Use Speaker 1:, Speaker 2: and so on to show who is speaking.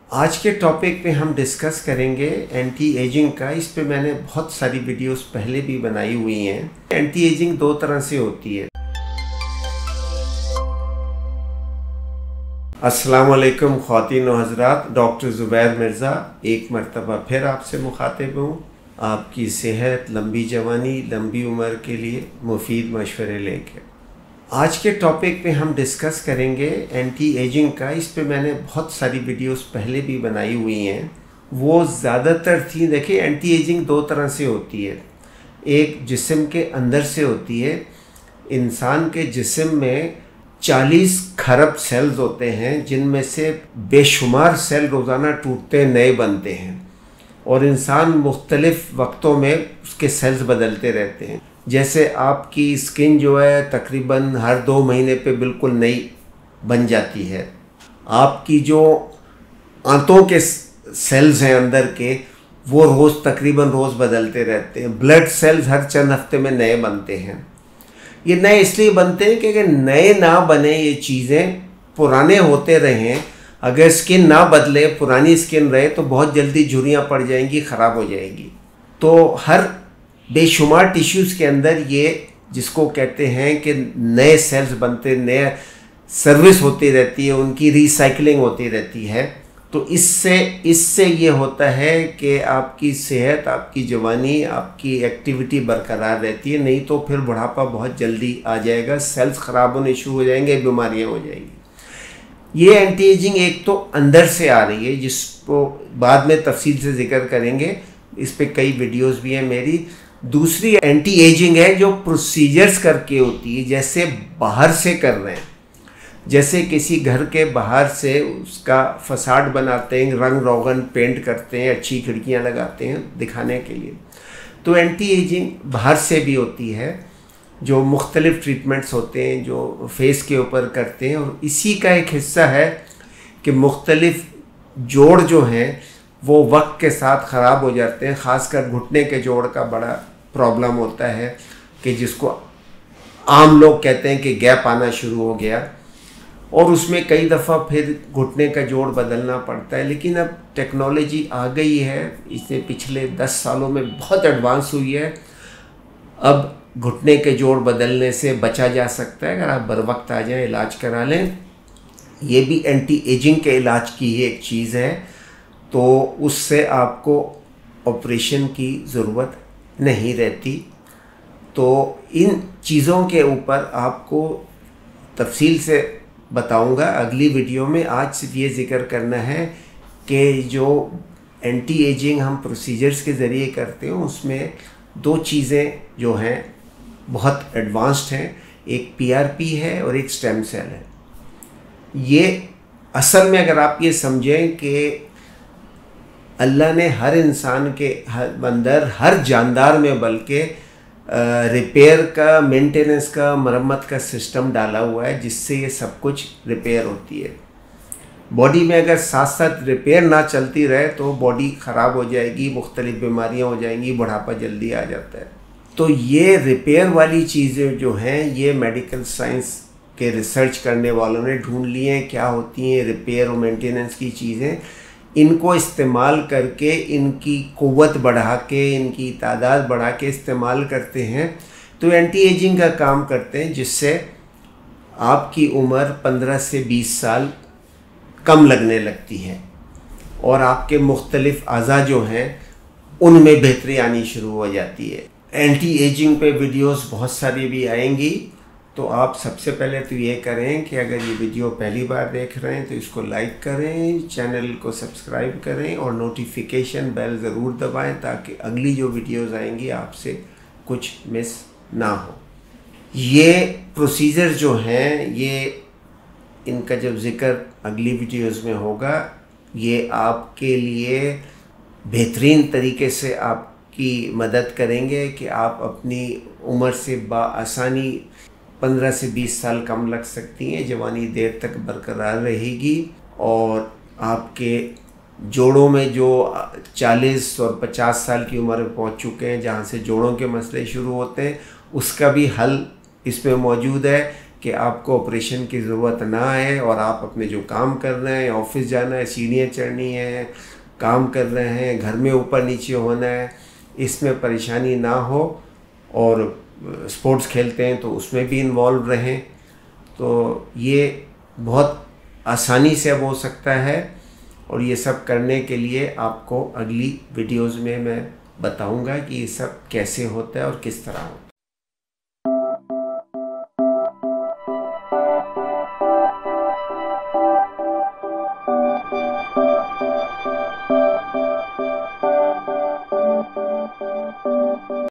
Speaker 1: आज के टॉपिक पे हम डिस्कस करेंगे एंटी एजिंग का। इस पे मैंने बहुत सारी वीडियोस पहले भी बनाई हुई हैं। एंटी एजिंग दो तरह से होती है। अस्सलाम वालेकुम ख्वातीन व हज़रात, डॉक्टर ज़ुबैर मिर्ज़ा एक मरतबा फिर आपसे मुखातिब हूँ। आपकी सेहत, लंबी जवानी, लंबी उम्र के लिए मुफीद मशवरे लेके आज के टॉपिक पे हम डिस्कस करेंगे एंटी एजिंग का। इस पे मैंने बहुत सारी वीडियोस पहले भी बनाई हुई हैं। वो ज़्यादातर थी, देखिए एंटी एजिंग दो तरह से होती है। एक जिस्म के अंदर से होती है। इंसान के जिस्म में 40 खरब सेल्स होते हैं, जिनमें से बेशुमार सेल रोज़ाना टूटते नए बनते हैं और इंसान मुख्तलिफ़ वक्तों में उसके सेल्स बदलते रहते हैं। जैसे आपकी स्किन जो है तकरीबन हर 2 महीने पे बिल्कुल नई बन जाती है। आपकी जो आंतों के सेल्स हैं अंदर के, वो तकरीबन रोज़ बदलते रहते हैं। ब्लड सेल्स हर चंद हफ्ते में नए बनते हैं। ये नए इसलिए बनते हैं कि अगर नए ना बने, ये चीज़ें पुराने होते रहें, अगर स्किन ना बदले, पुरानी स्किन रहे तो बहुत जल्दी झुर्रियाँ पड़ जाएंगी, ख़राब हो जाएगी। तो हर बेशुमार टिश्यूज़ के अंदर ये जिसको कहते हैं कि नए सेल्स बनते, नए सर्विस होती रहती है, उनकी रिसाइकलिंग होती रहती है। तो इससे ये होता है कि आपकी सेहत, आपकी जवानी, आपकी एक्टिविटी बरकरार रहती है। नहीं तो फिर बुढ़ापा बहुत जल्दी आ जाएगा, सेल्स ख़राब होने शुरू हो जाएंगे, बीमारियां हो जाएंगी। ये एंटी एजिंग एक तो अंदर से आ रही है, जिसको बाद में तफसील से जिक्र करेंगे। इस पे कई वीडियोस भी हैं मेरी। दूसरी एंटी एजिंग है जो प्रोसीजर्स करके होती है, जैसे बाहर से कर रहे हैं। जैसे किसी घर के बाहर से उसका फसाड बनाते हैं, रंग रोगन पेंट करते हैं, अच्छी खिड़कियां लगाते हैं दिखाने के लिए। तो एंटी एजिंग बाहर से भी होती है, जो मुख्तलिफ ट्रीटमेंट्स होते हैं जो फेस के ऊपर करते हैं। और इसी का एक हिस्सा है कि मुख्तलिफ जोड़ जो हैं वो वक्त के साथ ख़राब हो जाते हैं। ख़ासकर घुटने के जोड़ का बड़ा प्रॉब्लम होता है कि जिसको आम लोग कहते हैं कि गैप आना शुरू हो गया, और उसमें कई दफ़ा फिर घुटने का जोड़ बदलना पड़ता है। लेकिन अब टेक्नोलॉजी आ गई है, इसे पिछले 10 सालों में बहुत एडवांस हुई है। अब घुटने के जोड़ बदलने से बचा जा सकता है अगर आप बर वक्त आ जाएं, इलाज करा लें। ये भी एंटी एजिंग के इलाज की ही एक चीज़ है। तो उससे आपको ऑपरेशन की ज़रूरत नहीं रहती। तो इन चीज़ों के ऊपर आपको तफसील से बताऊंगा अगली वीडियो में। आज सिर्फ ये ज़िक्र करना है कि जो एंटी एजिंग हम प्रोसीजर्स के ज़रिए करते हैं, उसमें 2 चीज़ें जो हैं बहुत एडवांस्ड हैं। एक PRP है और एक स्टेम सेल है। ये असल में अगर आप ये समझें कि अल्लाह ने हर इंसान के अंदर, हर जानदार में बल्कि रिपेयर का, मेंटेनेंस का, मरम्मत का सिस्टम डाला हुआ है, जिससे ये सब कुछ रिपेयर होती है। बॉडी में अगर साथ साथ रिपेयर ना चलती रहे तो बॉडी ख़राब हो जाएगी, मुख्तलिफ बीमारियां हो जाएंगी, बुढ़ापा जल्दी आ जाता है। तो ये रिपेयर वाली चीज़ें जो हैं, ये मेडिकल साइंस के रिसर्च करने वालों ने ढूंढ ली हैं क्या होती हैं रिपेयर और मेंटेनेंस की चीज़ें। इनको इस्तेमाल करके, इनकी क़ुव्वत बढ़ा के, इनकी तादाद बढ़ा के इस्तेमाल करते हैं तो एंटी एजिंग का काम करते हैं, जिससे आपकी उम्र 15 से 20 साल कम लगने लगती है और आपके मुख्तलिफ अज़ा जो हैं उनमें बेहतरी आनी शुरू हो जाती है। एंटी एजिंग पे वीडियोस बहुत सारी भी आएंगी। तो आप सबसे पहले तो ये करें कि अगर ये वीडियो पहली बार देख रहे हैं तो इसको लाइक करें, चैनल को सब्सक्राइब करें और नोटिफिकेशन बेल ज़रूर दबाएं, ताकि अगली जो वीडियोस आएंगी आपसे कुछ मिस ना हो। ये प्रोसीजर जो हैं, ये इनका जब ज़िक्र अगली वीडियोस में होगा, ये आपके लिए बेहतरीन तरीके से आपकी मदद करेंगे कि आप अपनी उम्र से बाआसानी 15 से 20 साल कम लग सकती हैं। जवानी देर तक बरकरार रहेगी और आपके जोड़ों में जो 40 और 50 साल की उम्र में पहुंच चुके हैं, जहां से जोड़ों के मसले शुरू होते हैं, उसका भी हल इसमें मौजूद है कि आपको ऑपरेशन की ज़रूरत ना आए और आप अपने जो काम कर रहे हैं, ऑफिस जाना है, सीढ़ियाँ चढ़नी है, काम कर रहे हैं, घर में ऊपर नीचे होना है, इसमें परेशानी ना हो। और स्पोर्ट्स खेलते हैं तो उसमें भी इन्वॉल्व रहें। तो ये बहुत आसानी से अब हो सकता है। और ये सब करने के लिए आपको अगली वीडियोज़ में मैं बताऊंगा कि ये सब कैसे होता है और किस तरह होता है।